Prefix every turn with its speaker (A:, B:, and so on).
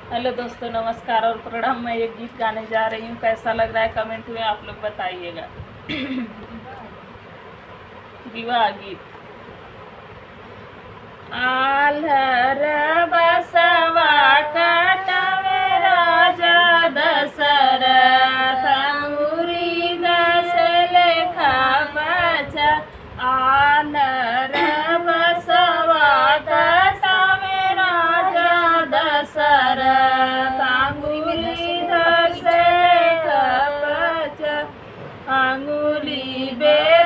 A: Hello दोस्तों, नमस्कार और प्रणाम। मैं एक गीत गाने जा रही हूँ। कैसा लग रहा है कमेंट में आप लोग बताइएगा। विवाह गीत। आल्हर बसवा कटवे राजा दशरथ, अंगुरी दस लेखा बचा। आल्हर बसवा कटवे राजा दशरथ, अंगुली दस लेखा बचा। अंगुली बे